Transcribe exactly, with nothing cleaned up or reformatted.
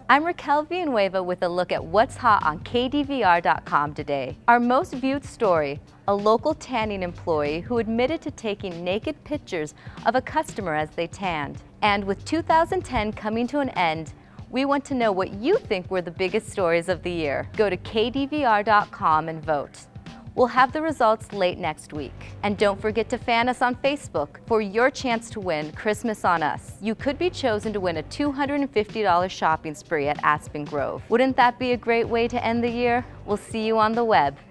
I'm Raquel Villanueva with a look at what's hot on K D V R dot com today. Our most viewed story, a local tanning employee who admitted to taking naked pictures of a customer as they tanned. And with two thousand ten coming to an end, we want to know what you think were the biggest stories of the year. Go to K D V R dot com and vote. We'll have the results late next week. And don't forget to fan us on Facebook for your chance to win Christmas on Us. You could be chosen to win a two hundred fifty dollar shopping spree at Aspen Grove. Wouldn't that be a great way to end the year? We'll see you on the web.